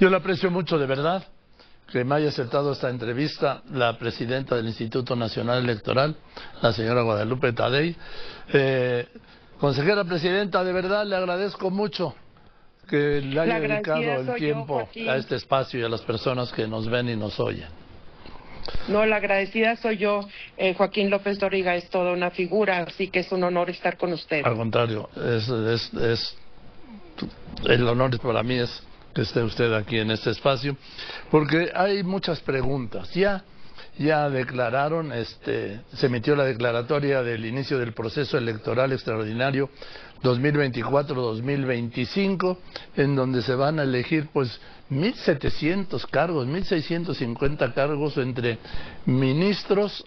Yo le aprecio mucho, de verdad, que me haya aceptado esta entrevista la presidenta del Instituto Nacional Electoral, la señora Guadalupe Tadei. Consejera presidenta, de verdad le agradezco mucho que le haya dedicado el tiempo a este espacio y a las personas que nos ven y nos oyen. No, la agradecida soy yo, Joaquín López Dóriga es toda una figura, así que es un honor estar con usted. Al contrario, el honor para mí es que esté usted aquí en este espacio, porque hay muchas preguntas. Ya declararon, se emitió la declaratoria del inicio del proceso electoral extraordinario 2024-2025, en donde se van a elegir pues 1.700 cargos, 1.650 cargos entre ministros,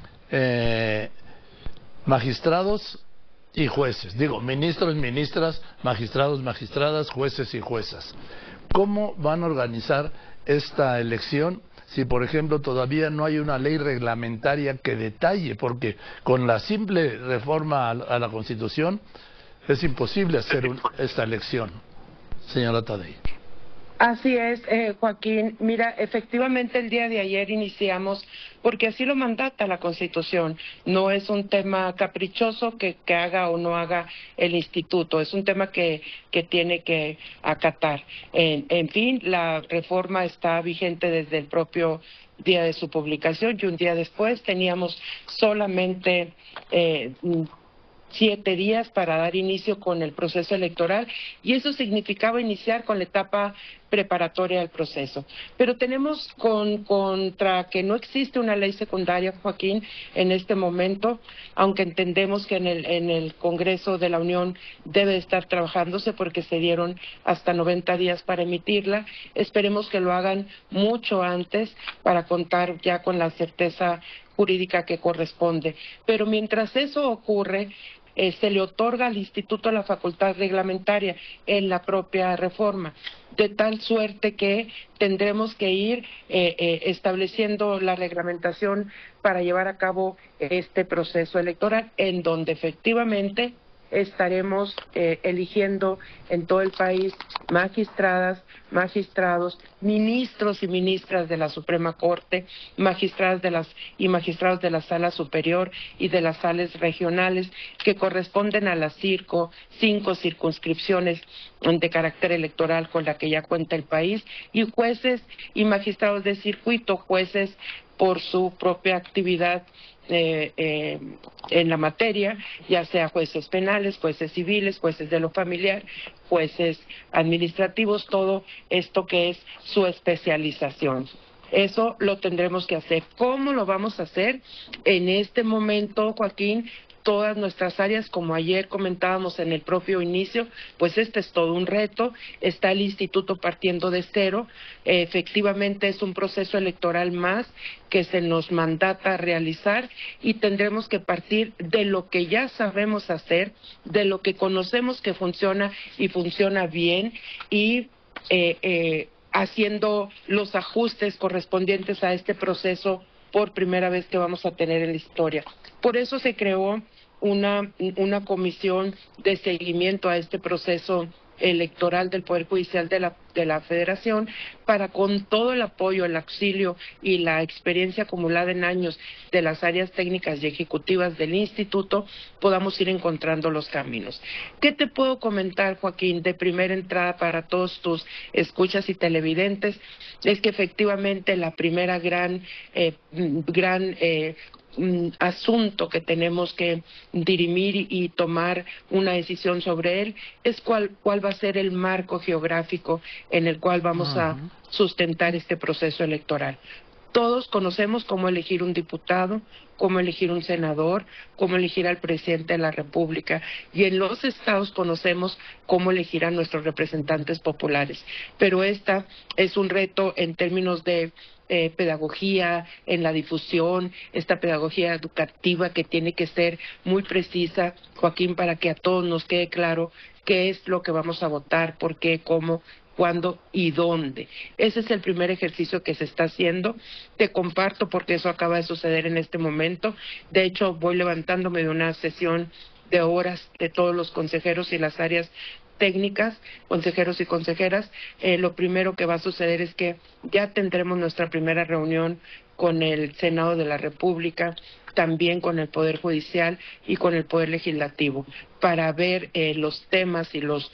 magistrados y jueces. Digo, ministros, ministras, magistrados, magistradas, jueces y juezas. ¿Cómo van a organizar esta elección si, por ejemplo, todavía no hay una ley reglamentaria que detalle? Porque con la simple reforma a la Constitución es imposible hacer esta elección, señora Tadei. Así es, Joaquín. Mira, efectivamente el día de ayer iniciamos, porque así lo mandata la Constitución. No es un tema caprichoso que haga o no haga el instituto, es un tema que tiene que acatar. En fin, la reforma está vigente desde el propio día de su publicación y un día después teníamos solamente 7 días para dar inicio con el proceso electoral y eso significaba iniciar con la etapa preparatoria del proceso. Pero tenemos contra que no existe una ley secundaria, Joaquín, en este momento, aunque entendemos que en el Congreso de la Unión debe estar trabajándose porque se dieron hasta 90 días para emitirla. Esperemos que lo hagan mucho antes para contar ya con la certeza jurídica que corresponde. Pero mientras eso ocurre, se le otorga al Instituto la facultad reglamentaria en la propia reforma, de tal suerte que tendremos que ir estableciendo la reglamentación para llevar a cabo este proceso electoral, en donde efectivamente estaremos eligiendo en todo el país magistradas, magistrados, ministros y ministras de la Suprema Corte, magistrados de la Sala Superior y de las salas regionales que corresponden a las 5 circunscripciones de carácter electoral con la que ya cuenta el país, y jueces y magistrados de circuito, jueces por su propia actividad en la materia, ya sea jueces penales, jueces civiles, jueces de lo familiar, jueces administrativos, todo esto que es su especialización. Eso lo tendremos que hacer. ¿Cómo lo vamos a hacer? En este momento, Joaquín, todas nuestras áreas, como ayer comentábamos en el propio inicio, pues este es todo un reto, está el instituto partiendo de cero, efectivamente es un proceso electoral más que se nos mandata realizar y tendremos que partir de lo que ya sabemos hacer, de lo que conocemos que funciona y funciona bien y haciendo los ajustes correspondientes a este proceso por primera vez que vamos a tener en la historia. Por eso se creó una comisión de seguimiento a este proceso electoral del Poder Judicial de la Federación para, con todo el apoyo, el auxilio y la experiencia acumulada en años de las áreas técnicas y ejecutivas del instituto, podamos ir encontrando los caminos. ¿Qué te puedo comentar, Joaquín, de primera entrada para todos tus escuchas y televidentes? Es que efectivamente la primera gran asunto que tenemos que dirimir y tomar una decisión sobre él es cuál va a ser el marco geográfico en el cual vamos a sustentar este proceso electoral. Todos conocemos cómo elegir un diputado, cómo elegir un senador, cómo elegir al presidente de la República, y en los estados conocemos cómo elegir a nuestros representantes populares. Pero esta es un reto en términos de pedagogía, en la difusión, esta pedagogía educativa que tiene que ser muy precisa, Joaquín, para que a todos nos quede claro qué es lo que vamos a votar, por qué, cómo, cuándo y dónde. Ese es el primer ejercicio que se está haciendo. Te comparto porque eso acaba de suceder en este momento. De hecho, voy levantándome de una sesión de horas de todos los consejeros y las áreas técnicas, consejeros y consejeras. Lo primero que va a suceder es que ya tendremos nuestra primera reunión con el Senado de la República, también con el Poder Judicial y con el Poder Legislativo, para ver los temas y los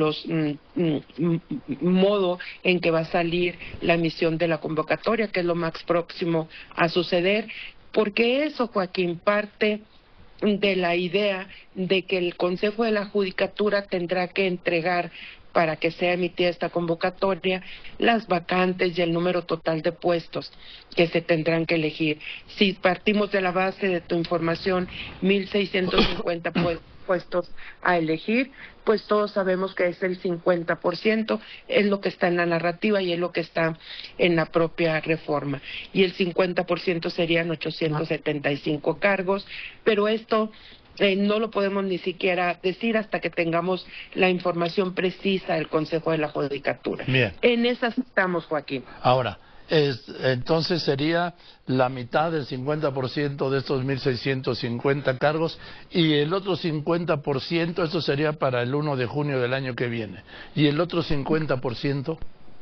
modo en que va a salir la emisión de la convocatoria, que es lo más próximo a suceder, porque eso, Joaquín, parte de la idea de que el Consejo de la Judicatura tendrá que entregar, para que sea emitida esta convocatoria, las vacantes y el número total de puestos que se tendrán que elegir. Si partimos de la base de tu información, 1.650 puestos a elegir, pues todos sabemos que es el 50%, es lo que está en la narrativa y es lo que está en la propia reforma. Y el 50% serían 875 cargos, pero esto no lo podemos ni siquiera decir hasta que tengamos la información precisa del Consejo de la Judicatura. Bien. En esas estamos, Joaquín. Ahora, entonces sería la mitad del 50% de estos 1.650 cargos, y el otro 50%, esto sería para el 1 de junio del año que viene. ¿Y el otro 50%?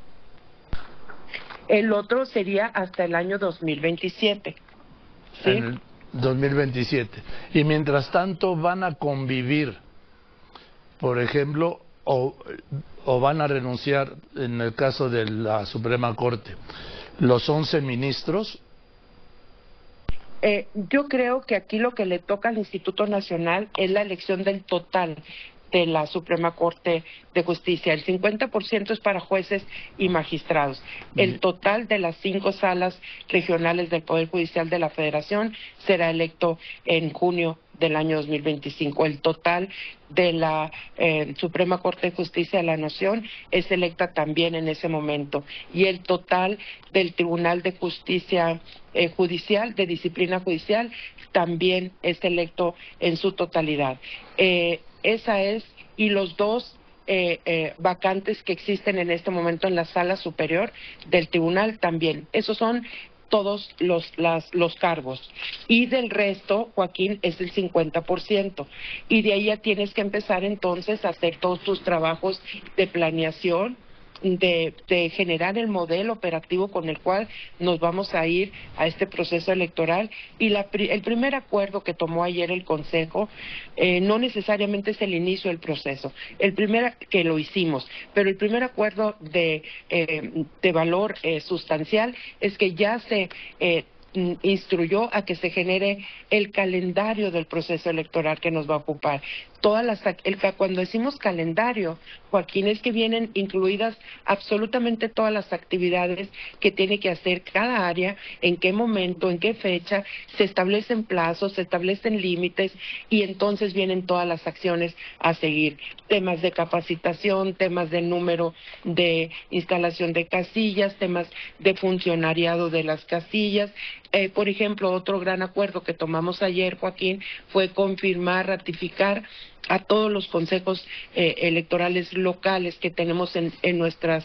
El otro sería hasta el año 2027. ¿Sí? En el 2027. Y mientras tanto van a convivir, por ejemplo, o van a renunciar, en el caso de la Suprema Corte, los 11 ministros. Yo creo que aquí lo que le toca al Instituto Nacional es la elección del total de la Suprema Corte de Justicia. El 50% es para jueces y magistrados. El total de las 5 salas regionales del Poder Judicial de la Federación será electo en junio del año 2025. El total de la Suprema Corte de Justicia de la Nación es electa también en ese momento. Y el total del Tribunal de Justicia Judicial, de Disciplina Judicial, también es electo en su totalidad. Esa es, y los dos vacantes que existen en este momento en la sala superior del tribunal también. Esos son todos los cargos. Y del resto, Joaquín, es el 50%. Y de ahí ya tienes que empezar entonces a hacer todos tus trabajos de planeación, de generar el modelo operativo con el cual nos vamos a ir a este proceso electoral. Y el primer acuerdo que tomó ayer el Consejo no necesariamente es el inicio del proceso, el primer que lo hicimos, pero el primer acuerdo de valor sustancial es que ya se instruyó a que se genere el calendario del proceso electoral que nos va a ocupar. Cuando decimos calendario, Joaquín, es que vienen incluidas absolutamente todas las actividades que tiene que hacer cada área, en qué momento, en qué fecha, se establecen plazos, se establecen límites, y entonces vienen todas las acciones a seguir. Temas de capacitación, temas del número de instalación de casillas, temas de funcionariado de las casillas. Por ejemplo, otro gran acuerdo que tomamos ayer, Joaquín, fue confirmar, ratificar a todos los consejos electorales locales que tenemos en nuestras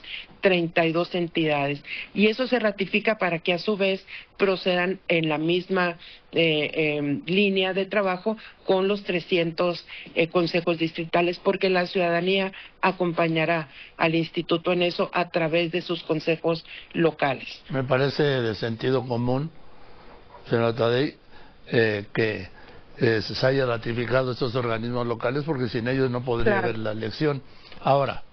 32 entidades. Y eso se ratifica para que a su vez procedan en la misma línea de trabajo con los 300 consejos distritales, porque la ciudadanía acompañará al instituto en eso a través de sus consejos locales. Me parece de sentido común, señora Tadei, que se haya ratificado estos organismos locales, porque sin ellos no podría haber la elección. Ahora,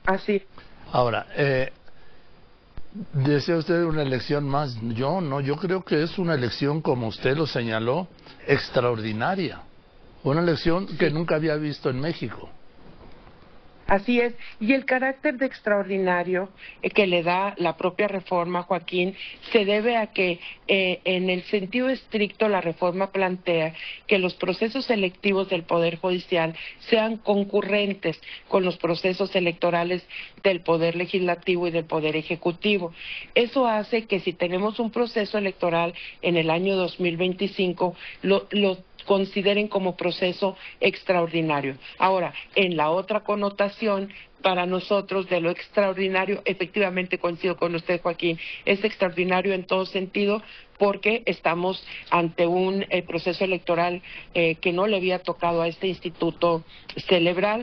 ¿desea usted una elección más? Yo creo que es una elección, como usted lo señaló, extraordinaria. Una elección que nunca había visto en México. Así es, y el carácter de extraordinario que le da la propia reforma, Joaquín, se debe a que en el sentido estricto la reforma plantea que los procesos selectivos del Poder Judicial sean concurrentes con los procesos electorales del Poder Legislativo y del Poder Ejecutivo. Eso hace que si tenemos un proceso electoral en el año 2025, los consideren como proceso extraordinario. Ahora, en la otra connotación, para nosotros de lo extraordinario, efectivamente coincido con usted, Joaquín, es extraordinario en todo sentido porque estamos ante un proceso electoral que no le había tocado a este instituto celebrar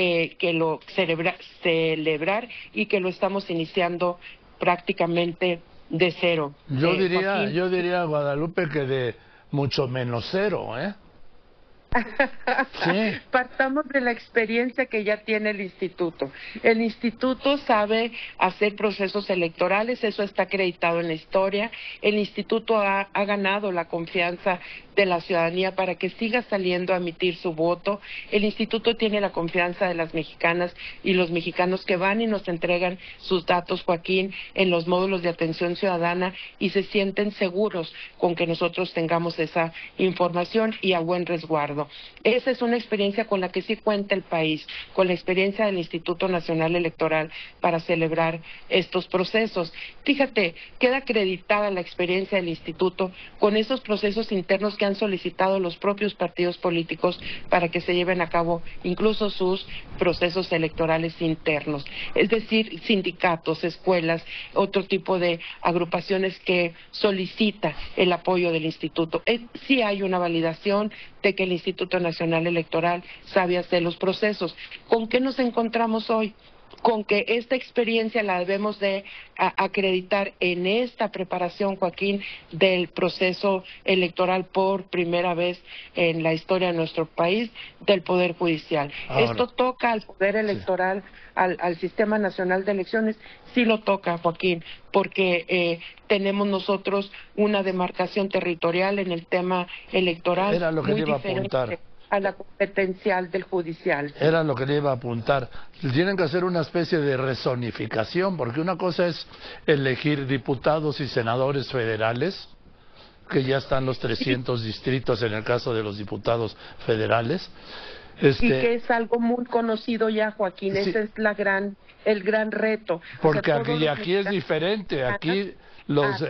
y que lo estamos iniciando prácticamente de cero. Yo diría, Guadalupe, que de mucho menos cero, ¿eh? Sí. Partamos de la experiencia que ya tiene el instituto. El instituto sabe hacer procesos electorales, eso está acreditado en la historia. El instituto ha ganado la confianza de la ciudadanía para que siga saliendo a emitir su voto. El instituto tiene la confianza de las mexicanas y los mexicanos que van y nos entregan sus datos, Joaquín, en los módulos de atención ciudadana y se sienten seguros con que nosotros tengamos esa información y a buen resguardo. Esa es una experiencia con la que sí cuenta el país, con la experiencia del Instituto Nacional Electoral para celebrar estos procesos. Fíjate, queda acreditada la experiencia del instituto con esos procesos internos que han solicitado los propios partidos políticos para que se lleven a cabo incluso sus procesos electorales internos, es decir, sindicatos, escuelas, otro tipo de agrupaciones que solicita el apoyo del instituto. Sí hay una validación de que el Instituto Nacional Electoral sabe hacer los procesos. ¿Con qué nos encontramos hoy? Con que esta experiencia la debemos de acreditar en esta preparación, Joaquín, del proceso electoral por primera vez en la historia de nuestro país del Poder Judicial. Ahora, esto toca al Poder Electoral, sí, al Sistema Nacional de Elecciones, sí lo toca, Joaquín, porque tenemos nosotros una demarcación territorial en el tema electoral. Era lo que muy iba diferente a apuntar. A la competencial del judicial. Era lo que le iba a apuntar. Tienen que hacer una especie de rezonificación, porque una cosa es elegir diputados y senadores federales, que ya están los 300 distritos en el caso de los diputados federales. Y que es algo muy conocido ya, Joaquín, sí. Ese es el gran reto. Porque o sea, aquí es diferente, aquí los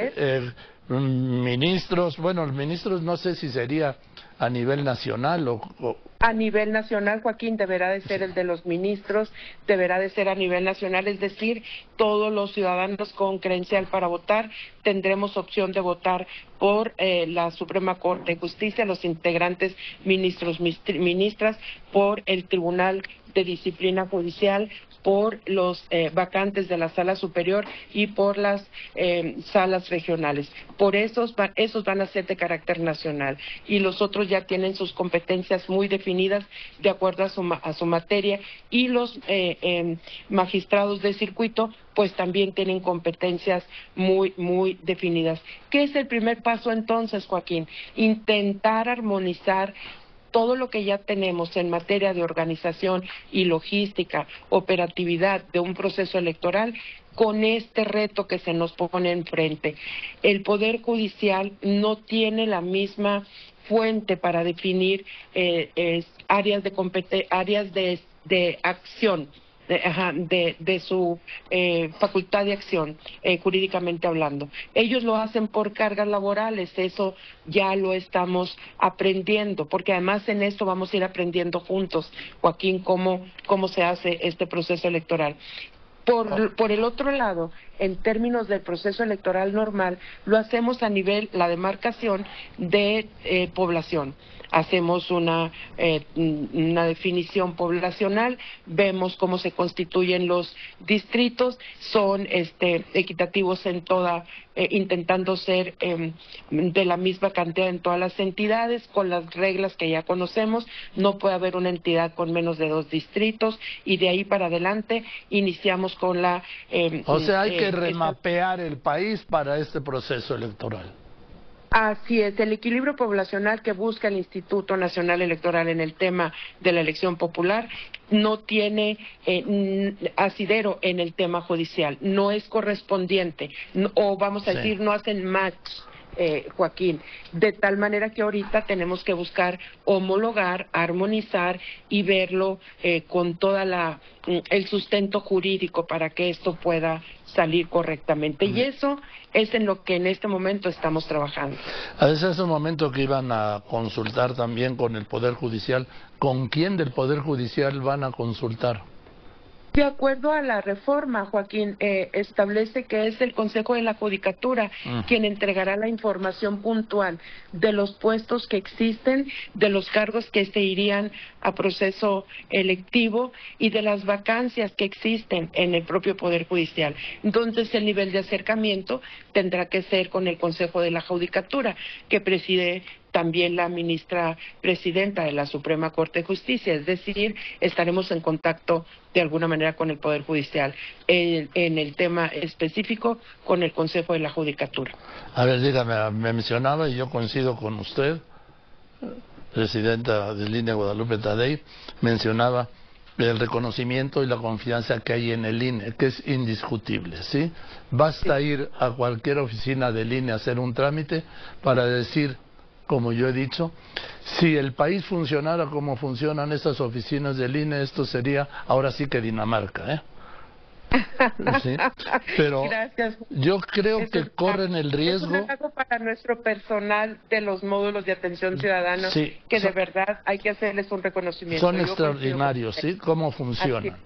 ministros, bueno, los ministros no sé si sería a nivel nacional o... A nivel nacional, Joaquín, deberá de ser el de los ministros, deberá de ser a nivel nacional, es decir, todos los ciudadanos con credencial para votar tendremos opción de votar por la Suprema Corte de Justicia, los integrantes ministros, ministras, por el Tribunal de Disciplina Judicial, por los vacantes de la Sala Superior y por las salas regionales. Por esos van a ser de carácter nacional y los otros ya tienen sus competencias muy definidas de acuerdo a su materia y los magistrados de circuito pues también tienen competencias muy definidas. ¿Qué es el primer paso entonces, Joaquín? Intentar armonizar todo lo que ya tenemos en materia de organización y logística, operatividad de un proceso electoral con este reto que se nos pone enfrente. El Poder Judicial no tiene la misma fuente para definir áreas de acción, de su facultad de acción, jurídicamente hablando. Ellos lo hacen por cargas laborales, eso ya lo estamos aprendiendo, porque además en esto vamos a ir aprendiendo juntos, Joaquín, cómo se hace este proceso electoral. Por el otro lado, en términos del proceso electoral normal, lo hacemos a nivel, la demarcación de población. Hacemos una definición poblacional, vemos cómo se constituyen los distritos, son equitativos en toda, intentando ser de la misma cantidad en todas las entidades, con las reglas que ya conocemos, no puede haber una entidad con menos de 2 distritos, y de ahí para adelante iniciamos con la... o sea, hay que remapear el país para este proceso electoral. Así es, el equilibrio poblacional que busca el Instituto Nacional Electoral en el tema de la elección popular no tiene asidero en el tema judicial, no es correspondiente, o vamos a decir, no hacen match Joaquín, de tal manera que ahorita tenemos que buscar homologar, armonizar y verlo con toda el sustento jurídico para que esto pueda salir correctamente. Y eso es en lo que en este momento estamos trabajando. A veces es un momento que iban a consultar también con el Poder Judicial. ¿Con quién del Poder Judicial van a consultar? De acuerdo a la reforma, Joaquín, establece que es el Consejo de la Judicatura quien entregará la información puntual de los puestos que existen, de los cargos que se irían a proceso electivo y de las vacancias que existen en el propio Poder Judicial. Entonces, el nivel de acercamiento tendrá que ser con el Consejo de la Judicatura, que preside también la ministra presidenta de la Suprema Corte de Justicia, es decir, estaremos en contacto de alguna manera con el Poder Judicial en el tema específico con el Consejo de la Judicatura. A ver, dígame, me mencionaba, y yo coincido con usted, presidenta del INE Guadalupe Tadei, mencionaba el reconocimiento y la confianza que hay en el INE, que es indiscutible, ¿sí? Basta ir a cualquier oficina del INE a hacer un trámite para decir, como yo he dicho, si el país funcionara como funcionan estas oficinas del INE, esto sería ahora sí que Dinamarca, ¿eh? ¿Sí? Pero gracias. Yo creo que corren el riesgo. Es un halago para nuestro personal de los módulos de atención ciudadana, sí, que de verdad hay que hacerles un reconocimiento. Son extraordinarios, ¿sí? Cómo funcionan.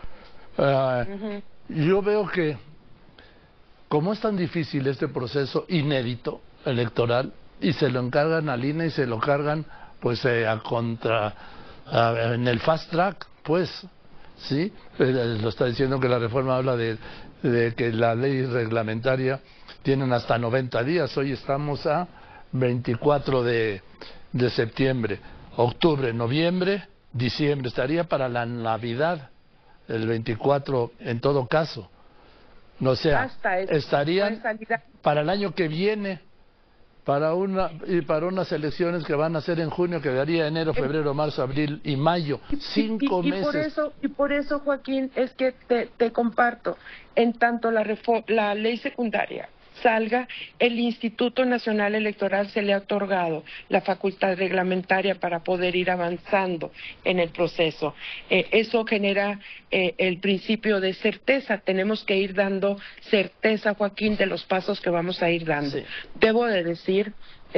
Yo veo que, como es tan difícil este proceso inédito electoral, y se lo encargan al INE y se lo cargan pues en el fast track, pues, ¿sí? Lo está diciendo que la reforma habla de que la ley reglamentaria tienen hasta 90 días. Hoy estamos a 24 de septiembre, octubre, noviembre, diciembre. Estaría para la Navidad, el 24 en todo caso. O sea, estarían para el año que viene, para unas elecciones que van a ser en junio, que daría enero, febrero, marzo, abril y mayo, 5 meses. Y por eso, Joaquín, es que te comparto, en tanto la ley secundaria salga, el Instituto Nacional Electoral se le ha otorgado la facultad reglamentaria para poder ir avanzando en el proceso. Eso genera el principio de certeza. Tenemos que ir dando certeza, Joaquín, de los pasos que vamos a ir dando. Sí. Debo de decir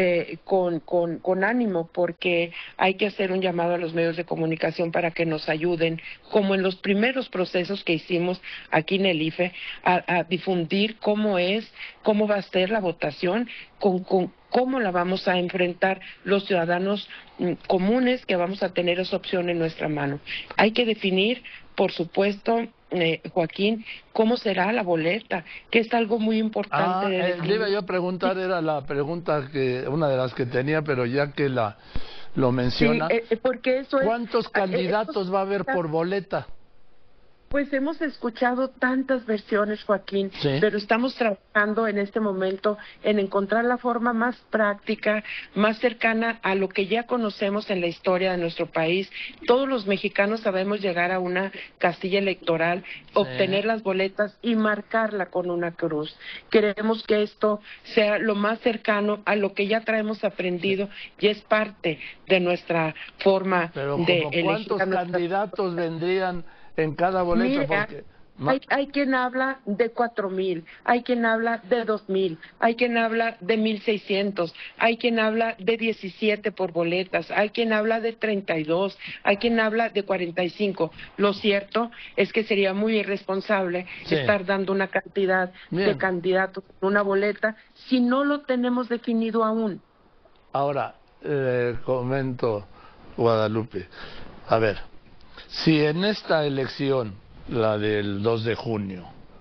con ánimo, porque hay que hacer un llamado a los medios de comunicación para que nos ayuden, como en los primeros procesos que hicimos aquí en el IFE, a difundir cómo va a ser la votación, cómo la vamos a enfrentar los ciudadanos comunes, que vamos a tener esa opción en nuestra mano. Hay que definir, por supuesto, Joaquín, cómo será la boleta, que es algo muy importante. Le iba yo a preguntar, era la pregunta una de las que tenía, pero ya que lo menciona, sí, porque eso ¿cuántos candidatos va a haber por boleta? Pues hemos escuchado tantas versiones, Joaquín, sí, pero estamos trabajando en este momento en encontrar la forma más práctica, más cercana a lo que ya conocemos en la historia de nuestro país. Todos los mexicanos sabemos llegar a una casilla electoral, sí, obtener las boletas y marcarla con una cruz. Queremos que esto sea lo más cercano a lo que ya traemos aprendido, sí, y es parte de nuestra forma de elegir. ¿Cuántos candidatos vendrían en cada boleta? Mira, porque hay quien habla de 4,000, hay quien habla de 2,000, hay quien habla de 1,600, hay quien habla de 17 por boletas, hay quien habla de 32, hay quien habla de 45. Lo cierto es que sería muy irresponsable, sí, estar dando una cantidad de candidatos en una boleta si no lo tenemos definido aún. Ahora, comento, Guadalupe, a ver, si en esta elección, la del 2 de junio,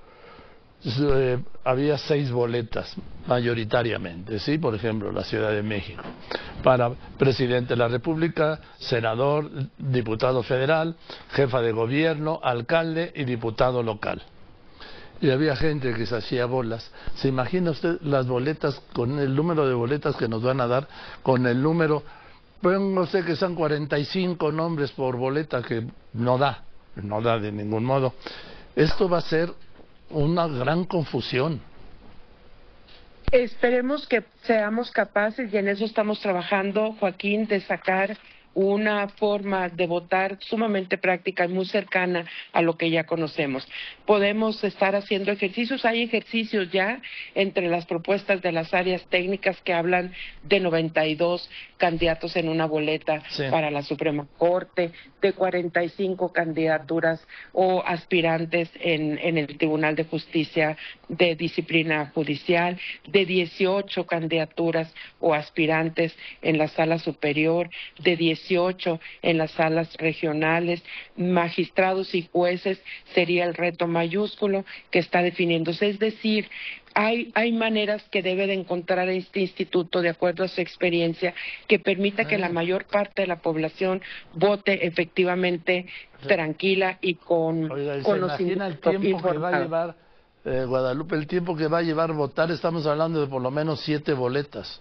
había 6 boletas mayoritariamente, ¿sí? Por ejemplo, la Ciudad de México, para presidente de la República, senador, diputado federal, jefa de gobierno, alcalde y diputado local. Y había gente que se hacía bolas. ¿Se imagina usted las boletas, con el número de boletas que nos van a dar, con el número... Póngase que son 45 nombres por boleta, que no da de ningún modo. Esto va a ser una gran confusión. Esperemos que seamos capaces, y en eso estamos trabajando, Joaquín, de sacar una forma de votar sumamente práctica y muy cercana a lo que ya conocemos. Podemos estar haciendo ejercicios, hay ejercicios ya entre las propuestas de las áreas técnicas que hablan de 92 candidatos en una boleta para la Suprema Corte, de 45 candidaturas o aspirantes en el Tribunal de Justicia de Disciplina Judicial, de 18 candidaturas o aspirantes en la Sala Superior, de 18 en las salas regionales, magistrados y jueces sería el reto mayúsculo que está definiéndose. Es decir, hay maneras que debe de encontrar este instituto, de acuerdo a su experiencia, que permita que la mayor parte de la población vote efectivamente tranquila y con conocimiento. ¿Se imagina el tiempo que va a llevar, Guadalupe, el tiempo que va a llevar votar? Estamos hablando de por lo menos 7 boletas.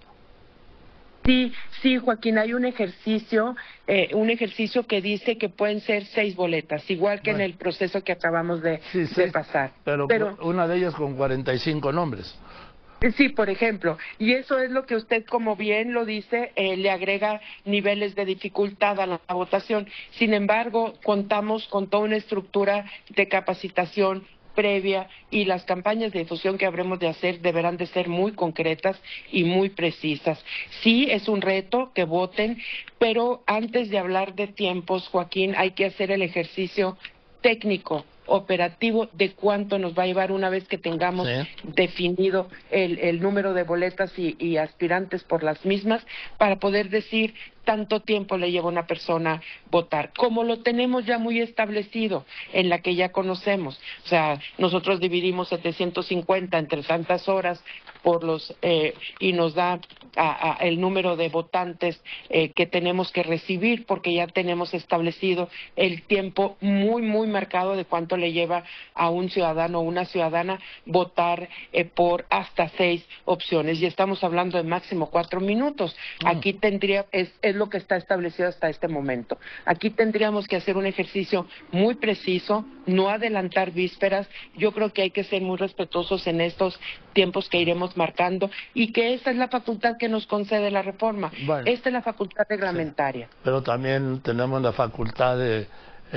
Sí, Joaquín, hay un ejercicio que dice que pueden ser 6 boletas, igual que en el proceso que acabamos de pasar. Pero una de ellas con 45 nombres. Sí, por ejemplo, y eso es lo que usted, como bien lo dice, le agrega niveles de dificultad a la votación. Sin embargo, contamos con toda una estructura de capacitación previa, y las campañas de difusión que habremos de hacer deberán de ser muy concretas y muy precisas. Sí, es un reto que voten, pero antes de hablar de tiempos, Joaquín, hay que hacer el ejercicio técnico, operativo, de cuánto nos va a llevar una vez que tengamos definido el número de boletas y aspirantes por las mismas, para poder decir tanto tiempo le lleva a una persona votar, como lo tenemos ya muy establecido en la que ya conocemos. O sea, nosotros dividimos 750 entre tantas horas por y nos da el número de votantes que tenemos que recibir, porque ya tenemos establecido el tiempo muy, muy marcado de cuánto le lleva a un ciudadano o una ciudadana votar por hasta 6 opciones, y estamos hablando de máximo 4 minutos. Aquí tendría, es lo que está establecido hasta este momento. Aquí tendríamos que hacer un ejercicio muy preciso, no adelantar vísperas. Yo creo que hay que ser muy respetuosos en estos tiempos que iremos marcando, y que esta es la facultad que nos concede la reforma. Bueno, esta es la facultad reglamentaria. Pero también tenemos la facultad de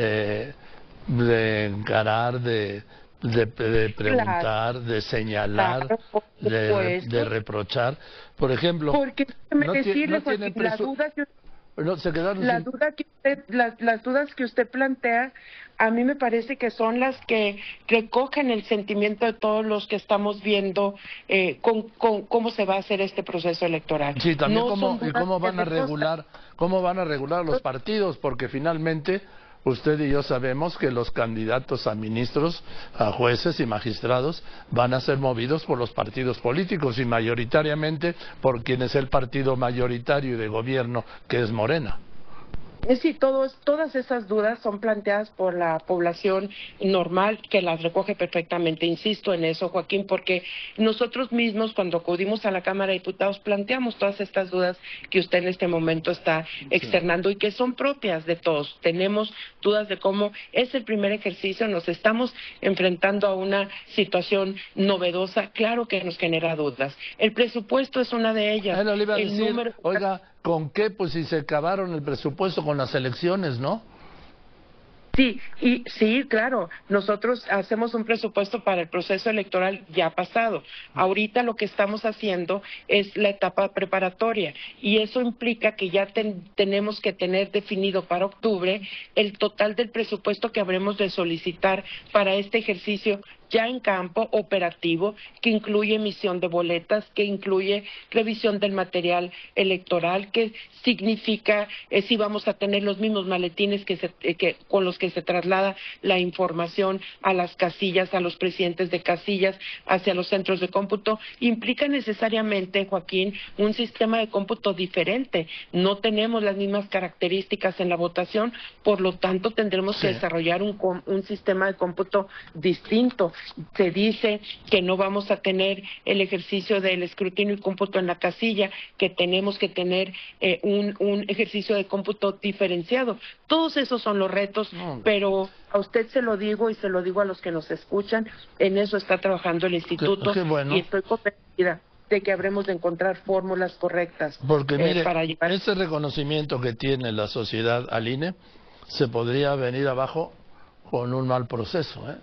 encarar, de preguntar, de señalar, de reprochar. Por ejemplo, porque las dudas que usted plantea, a mí me parece que son las que recogen el sentimiento de todos los que estamos viendo cómo se va a hacer este proceso electoral. Sí, también cómo van a regular los partidos, porque finalmente usted y yo sabemos que los candidatos a ministros, a jueces y magistrados van a ser movidos por los partidos políticos, y mayoritariamente por quien es el partido mayoritario y de gobierno, que es Morena. Sí, todas esas dudas son planteadas por la población normal, que las recoge perfectamente. Insisto en eso, Joaquín, porque nosotros mismos, cuando acudimos a la Cámara de Diputados, planteamos todas estas dudas que usted en este momento está externando y que son propias de todos. Tenemos dudas de cómo es el primer ejercicio, nos estamos enfrentando a una situación novedosa, claro que nos genera dudas. El presupuesto es una de ellas. Le iba a decir, oiga, ¿con qué? Pues si se acabaron el presupuesto con las elecciones, ¿no? Sí, claro. Nosotros hacemos un presupuesto para el proceso electoral ya pasado. Ahorita lo que estamos haciendo es la etapa preparatoria, y eso implica que ya tenemos que tener definido para octubre el total del presupuesto que habremos de solicitar para este ejercicio ya en campo operativo, que incluye emisión de boletas, que incluye revisión del material electoral, que significa si vamos a tener los mismos maletines con los que se traslada la información a las casillas, a los presidentes de casillas, hacia los centros de cómputo. Implica necesariamente, Joaquín, un sistema de cómputo diferente. No tenemos las mismas características en la votación, por lo tanto tendremos que desarrollar un sistema de cómputo distinto. Se dice que no vamos a tener el ejercicio del escrutinio y cómputo en la casilla, que tenemos que tener un ejercicio de cómputo diferenciado. Todos esos son los retos, pero a usted se lo digo y se lo digo a los que nos escuchan, en eso está trabajando el instituto. Qué bueno. Y estoy convencida de que habremos de encontrar fórmulas correctas Porque mire, para llevar... ese reconocimiento que tiene la sociedad al INE se podría venir abajo con un mal proceso, ¿eh?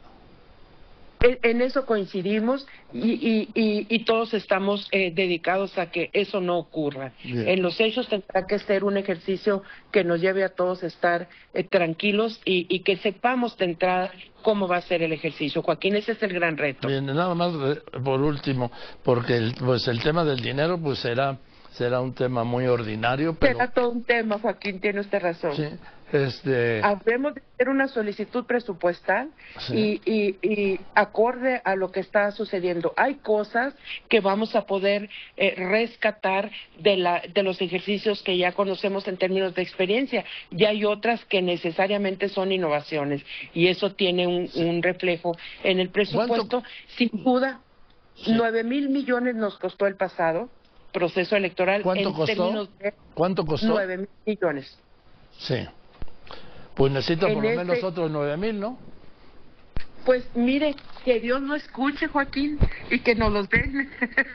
En eso coincidimos y todos estamos dedicados a que eso no ocurra. Bien. En los hechos tendrá que ser un ejercicio que nos lleve a todos a estar tranquilos y que sepamos de entrada cómo va a ser el ejercicio. Joaquín, ese es el gran reto. Bien, nada más por último, porque el tema del dinero pues será un tema muy ordinario, pero... Será todo un tema, Joaquín, tiene usted razón. Sí, Habremos de hacer una solicitud presupuestal sí. y acorde a lo que está sucediendo. Hay cosas que vamos a poder rescatar de los ejercicios que ya conocemos en términos de experiencia, y hay otras que necesariamente son innovaciones, y eso tiene un reflejo en el presupuesto. Sin duda, Sí. 9,000 millones nos costó el pasado proceso electoral. ¿Cuánto costó? ¿Cuánto costó? 9,000 millones. Sí. Pues necesita por lo En menos otros 9,000, ¿no? Pues mire, que Dios no escuche, Joaquín, y que nos los den.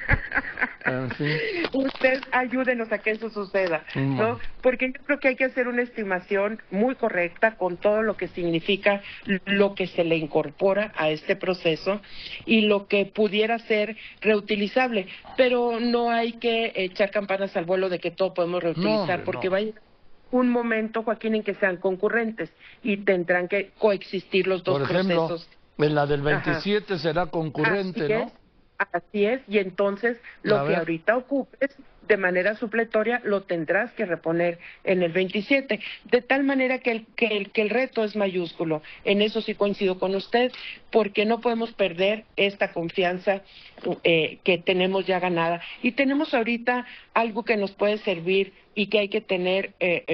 En fin. Usted ayúdenos a que eso suceda, ¿no? Porque yo creo que hay que hacer una estimación muy correcta con todo lo que significa lo que se le incorpora a este proceso y lo que pudiera ser reutilizable. Pero no hay que echar campanas al vuelo de que todo podemos reutilizar, porque va a llegar un momento, Joaquín, en que sean concurrentes y tendrán que coexistir los dos procesos. Por ejemplo, en la del 27 será concurrente, ¿no? Así es, y entonces lo que ahorita ocupes de manera supletoria lo tendrás que reponer en el 27, de tal manera que el reto es mayúsculo. En eso sí coincido con usted, porque no podemos perder esta confianza que tenemos ya ganada. Y tenemos ahorita algo que nos puede servir y que hay que tener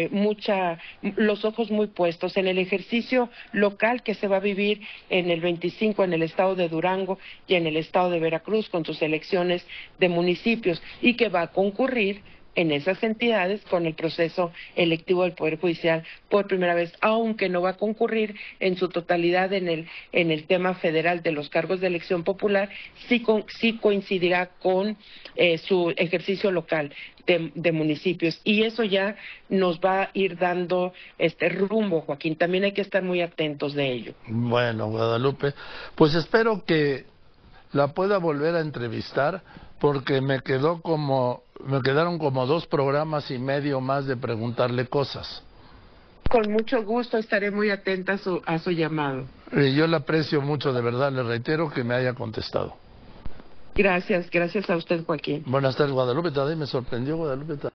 los ojos muy puestos en el ejercicio local que se va a vivir en el 25 en el estado de Durango y en el estado de Veracruz con sus elecciones de municipios, y que va a concurrir en esas entidades con el proceso electivo del Poder Judicial por primera vez, aunque no va a concurrir en su totalidad en el tema federal de los cargos de elección popular, sí coincidirá con su ejercicio local de municipios, y eso ya nos va a ir dando rumbo, Joaquín. También hay que estar muy atentos de ello. Bueno, Guadalupe, pues espero que la pueda volver a entrevistar, porque me quedaron como 2 programas y medio más de preguntarle cosas. Con mucho gusto, estaré muy atenta a su llamado. Yo le aprecio mucho, de verdad, le reitero que me haya contestado. Gracias a usted, Joaquín. Buenas tardes, Guadalupe. Tadei, me sorprendió, Guadalupe.